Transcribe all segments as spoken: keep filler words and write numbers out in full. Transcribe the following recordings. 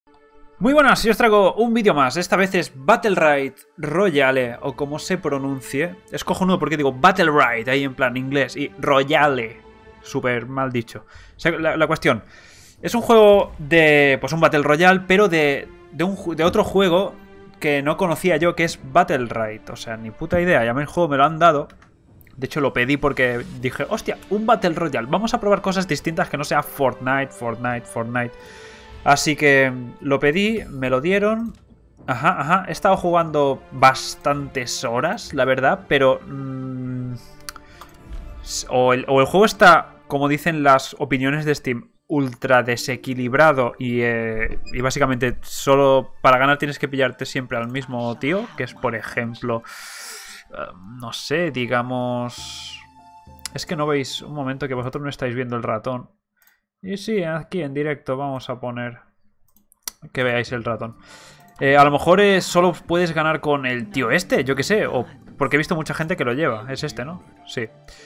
Muy buenas, yo os traigo un vídeo más. Esta vez es Battle Ride Royale, o como se pronuncie. Es cojonudo porque digo Battle Ride ahí en plan inglés y Royale. Súper mal dicho. O sea, la, la cuestión es un juego de, pues un Battle Royale, pero de, de, un, de otro juego que no conocía yo, que es Battle Ride. O sea, ni puta idea. Ya me el juego me lo han dado. De hecho lo pedí porque dije, hostia, un Battle Royale. Vamos a probar cosas distintas que no sea Fortnite, Fortnite, Fortnite. Así que lo pedí, me lo dieron. Ajá, ajá. He estado jugando bastantes horas, la verdad, pero... Mmm, o, el, o el juego está, como dicen las opiniones de Steam, ultra desequilibrado y, eh, y básicamente solo para ganar tienes que pillarte siempre al mismo tío, que es, por ejemplo... Uh, no sé, digamos... Es que no veis un momento que vosotros no estáis viendo el ratón. Y sí, aquí en directo vamos a poner que veáis el ratón. Eh, a lo mejor es, solo puedes ganar con el tío este, yo que sé. O porque he visto mucha gente que lo lleva. Es este, ¿no? Sí.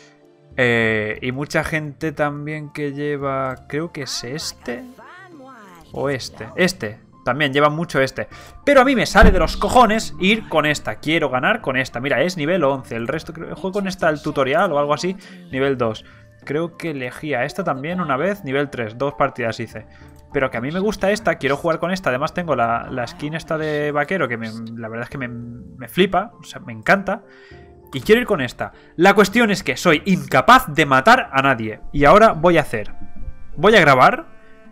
Eh, y mucha gente también que lleva... Creo que es este. O este. Este. También lleva mucho este. Pero a mí me sale de los cojones ir con esta. Quiero ganar con esta. Mira, es nivel once. El resto creo que juego con esta el tutorial o algo así. Nivel dos. Creo que elegí a esta también una vez, nivel tres, dos partidas hice. Pero que a mí me gusta esta, quiero jugar con esta. Además tengo la, la skin esta de vaquero, que me, la verdad es que me, me flipa, o sea, me encanta. Y quiero ir con esta. La cuestión es que soy incapaz de matar a nadie. Y ahora voy a hacer... Voy a grabar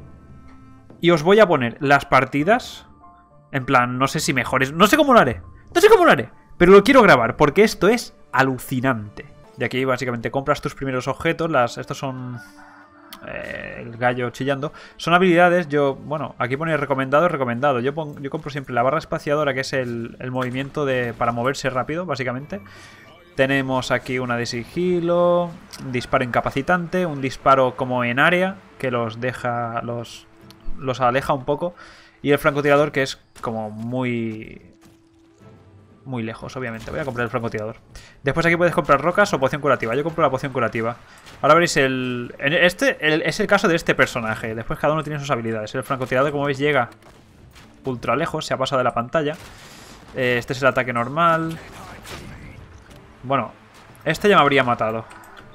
y os voy a poner las partidas. En plan, no sé si mejores... No sé cómo lo haré, no sé cómo lo haré. Pero lo quiero grabar porque esto es alucinante. Y aquí básicamente compras tus primeros objetos. Las, estos son... Eh, el gallo chillando. Son habilidades. Yo, bueno, aquí pone recomendado, recomendado. Yo, pongo, yo compro siempre la barra espaciadora, que es el, el movimiento de, para moverse rápido, básicamente. Tenemos aquí una de sigilo, un disparo incapacitante, un disparo como en área, que los deja, los, los aleja un poco. Y el francotirador, que es como muy... Muy lejos, obviamente. Voy a comprar el francotirador. Después aquí puedes comprar rocas o poción curativa. Yo compro la poción curativa. Ahora veréis el... Este el, es el caso de este personaje. Después cada uno tiene sus habilidades. El francotirador, como veis, llega ultra lejos. Se ha pasado de la pantalla. Eh, este es el ataque normal. Bueno, este ya me habría matado.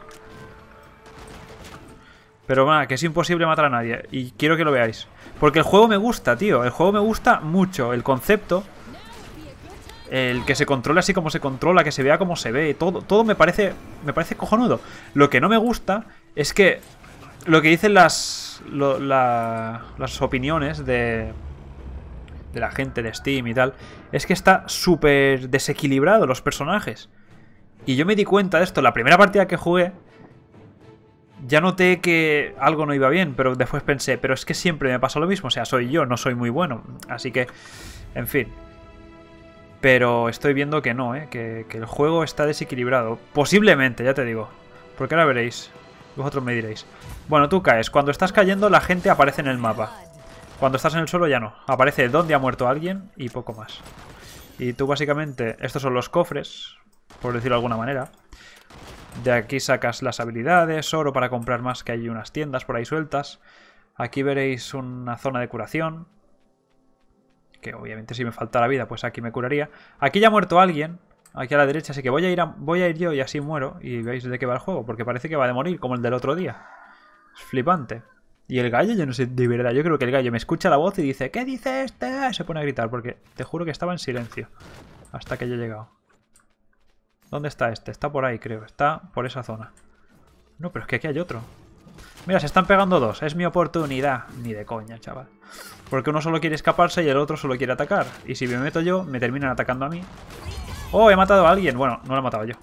Pero bueno, que es imposible matar a nadie. Y quiero que lo veáis. Porque el juego me gusta, tío. El juego me gusta mucho. El concepto... El que se controle así como se controla, que se vea como se ve, todo, todo me parece me parece cojonudo. Lo que no me gusta es que lo que dicen las lo, la, las opiniones de, de la gente de Steam y tal, es que está súper desequilibrado los personajes. Y yo me di cuenta de esto, la primera partida que jugué, ya noté que algo no iba bien, pero después pensé, pero es que siempre me pasa lo mismo, o sea, soy yo, no soy muy bueno. Así que, en fin... Pero estoy viendo que no, ¿eh? Que, que el juego está desequilibrado. Posiblemente, ya te digo. Porque ahora veréis. Vosotros me diréis. Bueno, tú caes. Cuando estás cayendo, la gente aparece en el mapa. Cuando estás en el suelo, ya no. Aparece dónde ha muerto alguien y poco más. Y tú, básicamente, estos son los cofres, por decirlo de alguna manera. De aquí sacas las habilidades, oro para comprar más, que hay unas tiendas por ahí sueltas. Aquí veréis una zona de curación. Que obviamente si me faltara vida, pues aquí me curaría. Aquí ya ha muerto alguien, aquí a la derecha, así que voy a ir a, voy a ir yo y así muero. Y veis de qué va el juego, porque parece que va de morir, como el del otro día. Es flipante. Y el gallo, yo no sé, de verdad, yo creo que el gallo me escucha la voz y dice, ¿qué dice este? Se pone a gritar, porque te juro que estaba en silencio hasta que yo he llegado. ¿Dónde está este? Está por ahí, creo, está por esa zona. No, pero es que aquí hay otro. Mira, se están pegando dos, es mi oportunidad. Ni de coña, chaval. Porque uno solo quiere escaparse y el otro solo quiere atacar. Y si me meto yo, me terminan atacando a mí. ¡Oh, he matado a alguien! Bueno, no lo he matado yo.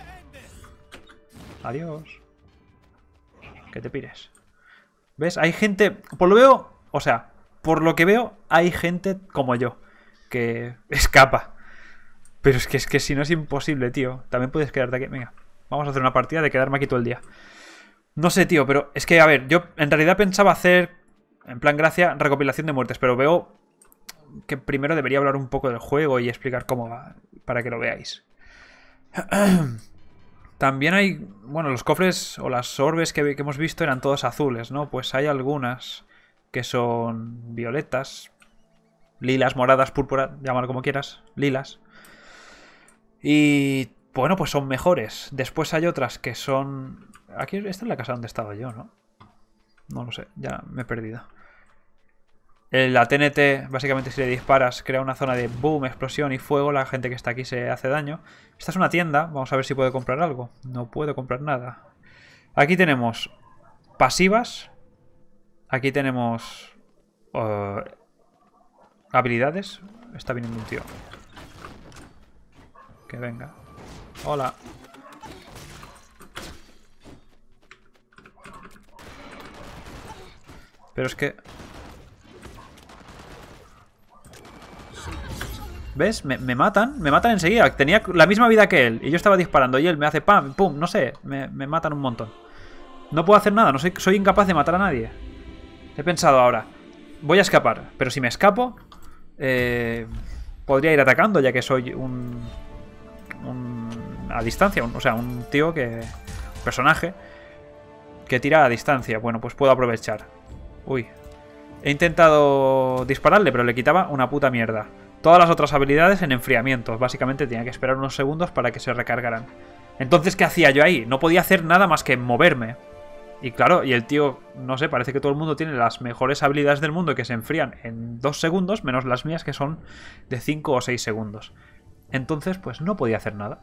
Adiós. Que te pires. ¿Ves? Hay gente... Por lo veo... O sea, por lo que veo, hay gente como yo que escapa. Pero es que, es que si no es imposible, tío. También puedes quedarte aquí. Venga, vamos a hacer una partida de quedarme aquí todo el día. No sé, tío, pero es que, a ver, yo en realidad pensaba hacer... En plan gracia, recopilación de muertes, pero veo que primero debería hablar un poco del juego y explicar cómo va, para que lo veáis. También hay, bueno, los cofres o las orbes que, que hemos visto eran todas azules, ¿no? Pues hay algunas que son violetas, Lilas, moradas, púrpura, llámalo como quieras. Lilas. Y bueno, pues son mejores. Después hay otras que son... Aquí, esta es la casa donde estaba yo, ¿no? No lo sé, ya me he perdido. La T N T, básicamente si le disparas, crea una zona de boom, explosión y fuego. La gente que está aquí se hace daño. Esta es una tienda, vamos a ver si puedo comprar algo. No puedo comprar nada. Aquí tenemos pasivas. Aquí tenemos uh, habilidades. Está viniendo un tío. Que venga. Hola. Pero es que... ¿Ves? Me, me matan, me matan enseguida. Tenía la misma vida que él y yo estaba disparando y él me hace pam, pum, no sé. Me, me matan un montón. No puedo hacer nada, no soy, soy incapaz de matar a nadie. He pensado ahora, voy a escapar, pero si me escapo, eh, podría ir atacando ya que soy un... un a distancia, un, o sea, un tío que... Un personaje que tira a distancia. Bueno, pues puedo aprovechar. Uy. He intentado dispararle, pero le quitaba una puta mierda. Todas las otras habilidades en enfriamiento. Básicamente tenía que esperar unos segundos para que se recargaran. Entonces, ¿qué hacía yo ahí? No podía hacer nada más que moverme. Y claro, y el tío, no sé, parece que todo el mundo tiene las mejores habilidades del mundo que se enfrían en dos segundos, menos las mías que son de cinco o seis segundos. Entonces, pues no podía hacer nada.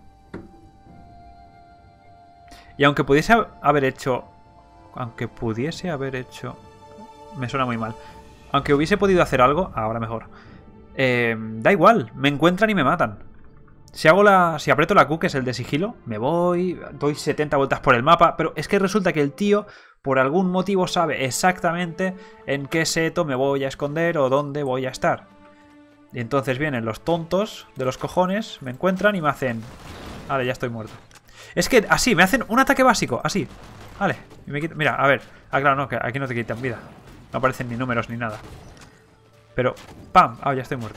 Y aunque pudiese haber hecho... Aunque pudiese haber hecho... Me suena muy mal. Aunque hubiese podido hacer algo, ahora mejor. Eh, da igual, me encuentran y me matan. Si hago la. Si aprieto la Q, que es el de sigilo, me voy, doy setenta vueltas por el mapa. Pero es que resulta que el tío, por algún motivo, sabe exactamente en qué seto me voy a esconder o dónde voy a estar. Y entonces vienen los tontos de los cojones, me encuentran y me hacen. Vale, ya estoy muerto. Es que así, me hacen un ataque básico, así. Vale, y me quito... Mira, a ver. Ah, claro, no, que aquí no te quitan vida. No aparecen ni números ni nada. Pero, ¡pam! Ah, ya estoy muerto.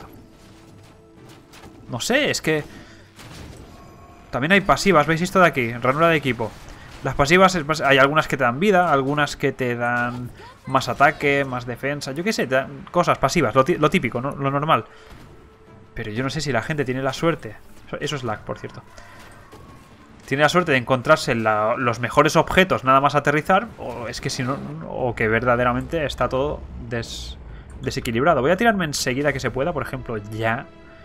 No sé, es que... También hay pasivas, ¿veis esto de aquí? Ranura de equipo. Las pasivas, hay algunas que te dan vida, algunas que te dan más ataque, más defensa. Yo qué sé, te dan cosas pasivas, lo, lo típico, ¿no? Lo normal. Pero yo no sé si la gente tiene la suerte. Eso es lag, por cierto. Tiene la suerte de encontrarse la, los mejores objetos nada más aterrizar. O es que si no... O que verdaderamente está todo des... desequilibrado. Voy a tirarme enseguida que se pueda, por ejemplo, ya.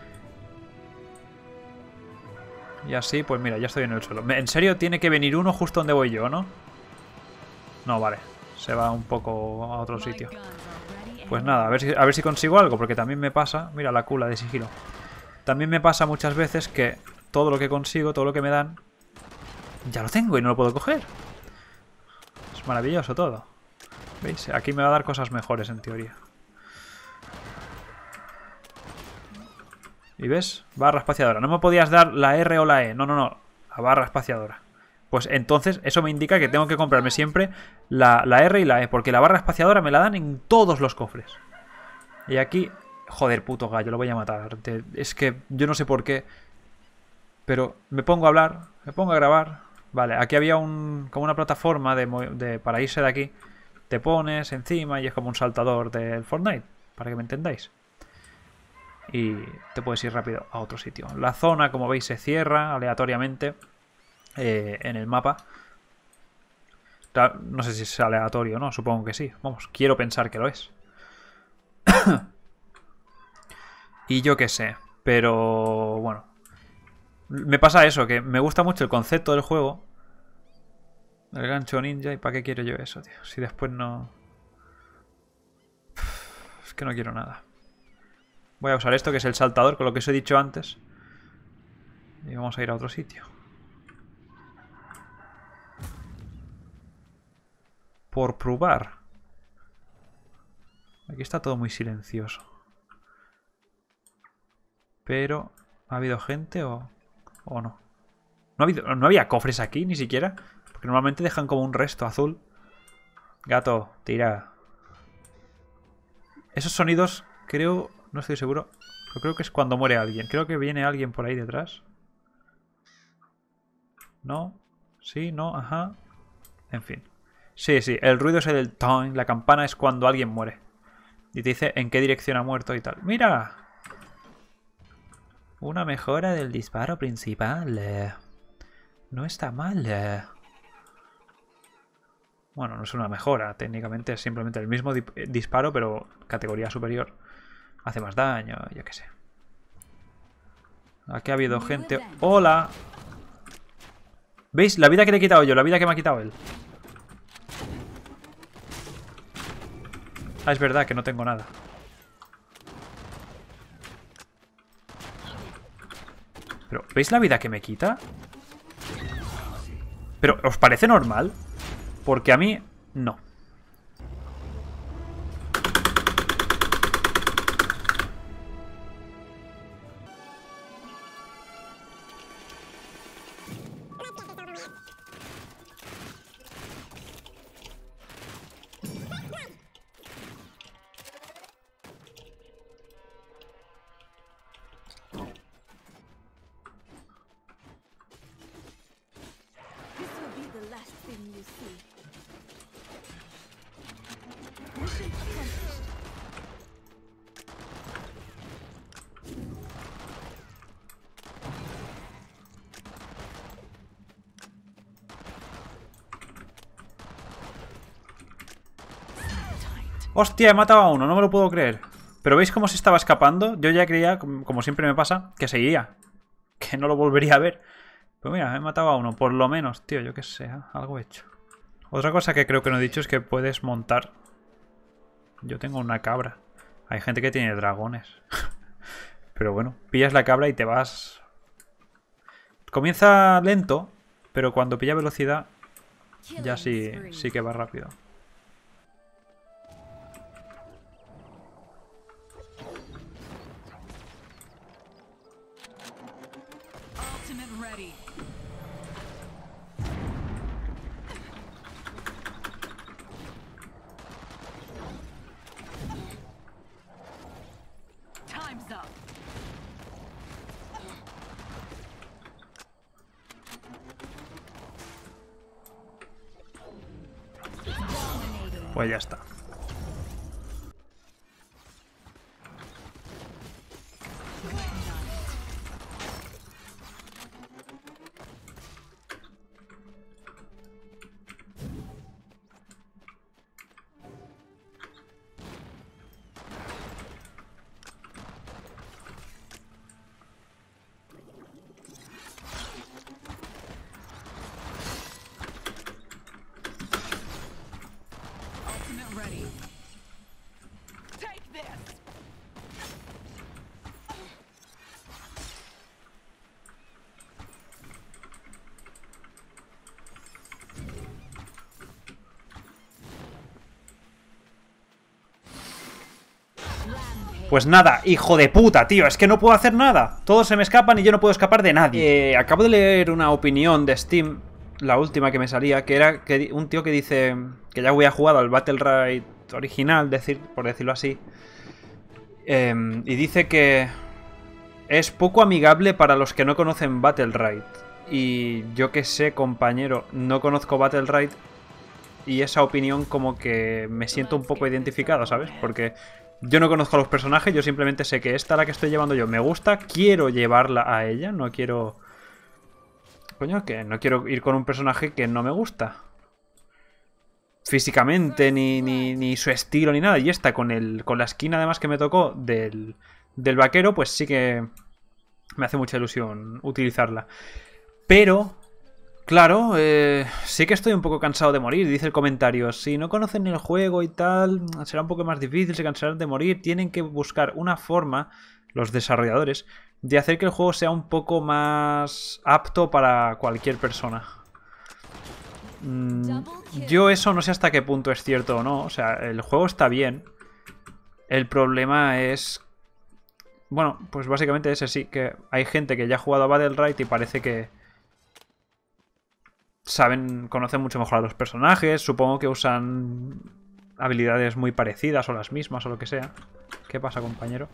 Y así, pues mira, ya estoy en el suelo. En serio, tiene que venir uno justo donde voy yo, ¿no? No, vale. Se va un poco a otro sitio. Pues nada, a ver si, a ver si consigo algo, porque también me pasa... Mira la cula de sigilo. También me pasa muchas veces que todo lo que consigo, todo lo que me dan, ya lo tengo y no lo puedo coger. Es maravilloso todo. ¿Veis? Aquí me va a dar cosas mejores, en teoría. ¿Y ves? Barra espaciadora. No me podías dar la R o la E. No, no, no. La barra espaciadora. Pues entonces eso me indica que tengo que comprarme siempre la, la R y la E. Porque la barra espaciadora me la dan en todos los cofres. Y aquí... Joder, puto gallo, lo voy a matar. Es que yo no sé por qué. Pero me pongo a hablar. Me pongo a grabar. Vale, aquí había un como una plataforma de, de, para irse de aquí. Te pones encima y es como un saltador del Fortnite. Para que me entendáis. Y te puedes ir rápido a otro sitio. La zona, como veis, se cierra aleatoriamente eh, en el mapa. No sé si es aleatorio o no, supongo que sí. Vamos, quiero pensar que lo es. Y yo qué sé, pero bueno. Me pasa eso, que me gusta mucho el concepto del juego. El gancho ninja, ¿y para qué quiero yo eso, tío? Si después no... Es que no quiero nada. Voy a usar esto, que es el saltador, con lo que os he dicho antes. Y vamos a ir a otro sitio. Por probar. Aquí está todo muy silencioso. Pero... ¿ha habido gente o, o no? ¿No, ha habido, ¿No había cofres aquí ni siquiera? Porque normalmente dejan como un resto azul. Gato, tira. Esos sonidos, creo... No estoy seguro. Pero creo que es cuando muere alguien. Creo que viene alguien por ahí detrás. ¿No? Sí, no, ajá. En fin. Sí, sí, el ruido es el del toing. La campana es cuando alguien muere. Y te dice en qué dirección ha muerto y tal. ¡Mira! Una mejora del disparo principal. Eh, no está mal. Eh. Bueno, no es una mejora. Técnicamente es simplemente el mismo di disparo, pero categoría superior. Hace más daño, yo qué sé. Aquí ha habido gente... ¡Hola! ¿Veis? La vida que le he quitado yo, la vida que me ha quitado él. Ah, es verdad que no tengo nada. Pero, ¿veis la vida que me quita? Pero, ¿os parece normal? Porque a mí, no. ¡Hostia! He matado a uno, no me lo puedo creer. Pero ¿veis cómo se estaba escapando? Yo ya creía, como siempre me pasa, que seguía. Que no lo volvería a ver. Pero mira, he matado a uno, por lo menos, tío, yo qué sé, ¿eh? Algo he hecho. Otra cosa que creo que no he dicho es que puedes montar. Yo tengo una cabra. Hay gente que tiene dragones. Pero bueno, pillas la cabra y te vas. Comienza lento, pero cuando pilla velocidad ya sí, sí que va rápido. Pues ya está. Pues nada, hijo de puta, tío, es que no puedo hacer nada. Todos se me escapan y yo no puedo escapar de nadie. Eh, acabo de leer una opinión de Steam, la última que me salía, que era que un tío que dice que ya había jugado al Battle Ride original, decir, por decirlo así. Eh, y dice que es poco amigable para los que no conocen Battle Ride. Y yo que sé, compañero, no conozco Battle Ride. Y esa opinión como que me siento un poco identificado, ¿sabes? Porque yo no conozco a los personajes, yo simplemente sé que esta, la que estoy llevando yo, me gusta, quiero llevarla a ella, no quiero... Coño, que no quiero ir con un personaje que no me gusta. Físicamente, ni, ni, ni su estilo, ni nada. Y esta, con, el, con la esquina además que me tocó del, del vaquero, pues sí que me hace mucha ilusión utilizarla. Pero... Claro, eh, sí que estoy un poco cansado de morir, dice el comentario. Si no conocen el juego y tal, será un poco más difícil, se cansarán de morir. Tienen que buscar una forma, los desarrolladores, de hacer que el juego sea un poco más apto para cualquier persona. Mm, yo eso no sé hasta qué punto es cierto o no. O sea, el juego está bien. El problema es... Bueno, pues básicamente ese sí, que hay gente que ya ha jugado a Battle Ride y parece que... Saben, conocen mucho mejor a los personajes. Supongo que usan habilidades muy parecidas o las mismas o lo que sea. ¿Qué pasa, compañero?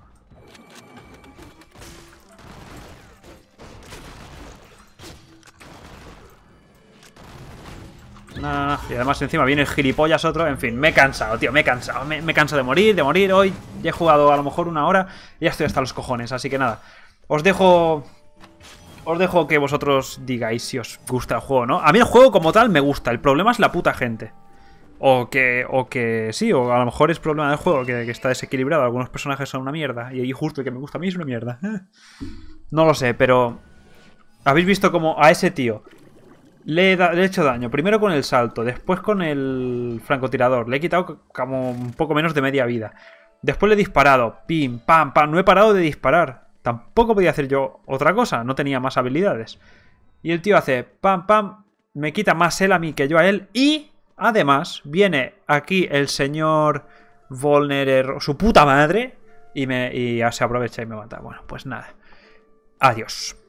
No, no, no. Y además encima viene el gilipollas otro. En fin, me he cansado, tío, me he cansado. Me, me canso de morir, de morir. Hoy ya he jugado a lo mejor una hora y ya estoy hasta los cojones. Así que nada, os dejo... Os dejo que vosotros digáis si os gusta el juego, ¿no? A mí el juego como tal me gusta. El problema es la puta gente. O que, o que sí, o a lo mejor es problema del juego, que, que está desequilibrado. Algunos personajes son una mierda. Y justo el que me gusta a mí es una mierda. No lo sé, pero... ¿Habéis visto como a ese tío le he, da, le he hecho daño? Primero con el salto, después con el francotirador. Le he quitado como un poco menos de media vida. Después le he disparado. Pim, pam, pam. No he parado de disparar. Tampoco podía hacer yo otra cosa. No tenía más habilidades. Y el tío hace pam, pam. Me quita más él a mí que yo a él. Y además viene aquí el señor Volner, su puta madre. Y, me, y ya se aprovecha y me mata. Bueno, pues nada. Adiós.